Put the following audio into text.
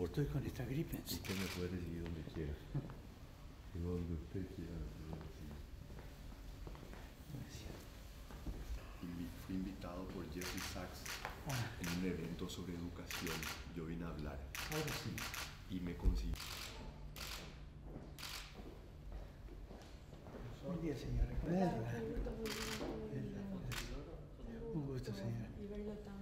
Estoy con esta gripe. Usted me puede recibir donde quiera. Donde usted quiera. Fui invitado por Jeffrey Sachs en un evento sobre educación. Yo vine a hablar. Ahora sí. Y me consiguió. Buen día, señora. Un gusto, señora.